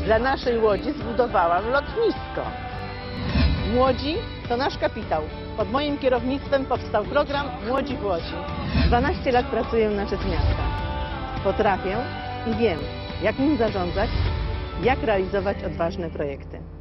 Dla naszej Łodzi zbudowałam lotnisko. Młodzi to nasz kapitał. Pod moim kierownictwem powstał program Młodzi w Łodzi. 12 lat pracuję na rzecz miasta. Potrafię i wiem, jak nim zarządzać, jak realizować odważne projekty.